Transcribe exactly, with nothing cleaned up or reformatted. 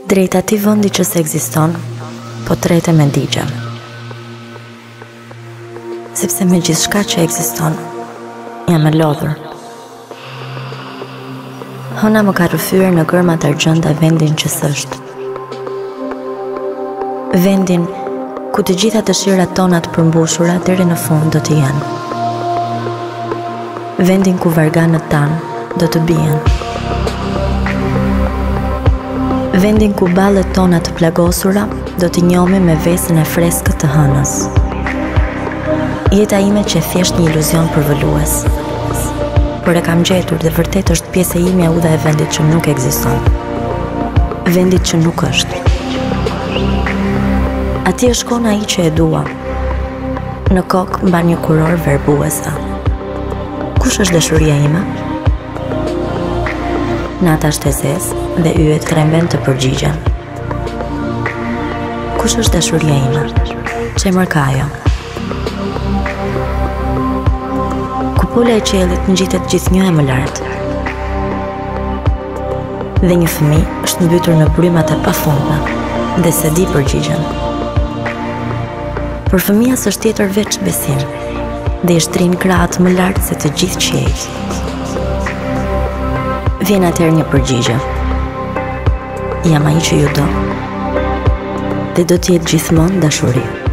Drejt atij vendi që s'ekziston, po trete me digje. Sepse me gjithçka që ekziston, jam e lodhur. Hëna më ka rrëfyer në gërmat argjënda vendin që s'është. Vendin ku të gjitha dëshirat tona të përmbushura deri në fund do të jenë. Vendin ku varganët tanë do të bien. Vendin ku ballet tona të plagosura do t'i njohim me vesën e freskët të hënës. Jeta ime që thjesht një iluzion përvëlues. Por e kam gjetur dhe vërtet është pjesë e ime e udha e vendit që nuk ekziston. Vendit që nuk është. Atje shkon ai që e dua. Në kokë mban një kuror verbuese. Kush është dashuria ime? Nata është e zezë dhe yjet tremben të përgjigjen. Kush është dashuria ime? Çemër ka ajo. Kupola e qiellit ngjitet gjithnjë e më lart. Dhe një fëmijë është mbytur në brymat e pafundme dhe se di përgjigjen. Por fëmia s'është tjetër veç besim dhe i shtrin krahët më lart se të gjithë qiejt. Vjen atëherë një përgjigje. Jam ai që ju do. Dhe do të jetë gjithmonë dashuri.